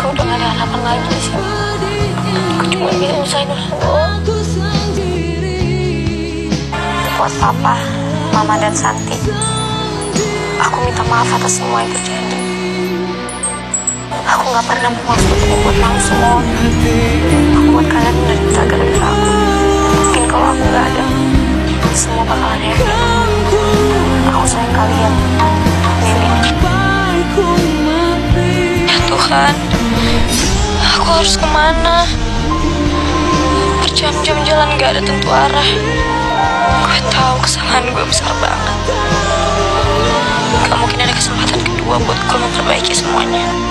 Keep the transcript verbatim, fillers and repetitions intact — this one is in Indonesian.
Aku udah gak ada harapan lagi di sini. Aku cuma bisa usahain doang. Buat papa, mama dan Santi, aku minta maaf atas semua yang terjadi. Aku gak pernah bermaksud membuat malu semua. Aku buat kalian menderita gara-gara aku. Mungkin kalau aku gak ada, semua bakalan happy. Aku sayang kalian, Lili. Ya Tuhan, aku harus kemana? Berjam-jam jalan gak ada tentu arah. Gue tahu kesalahan gue besar banget. Gak mungkin ada kesempatan kedua buat gue memperbaiki semuanya.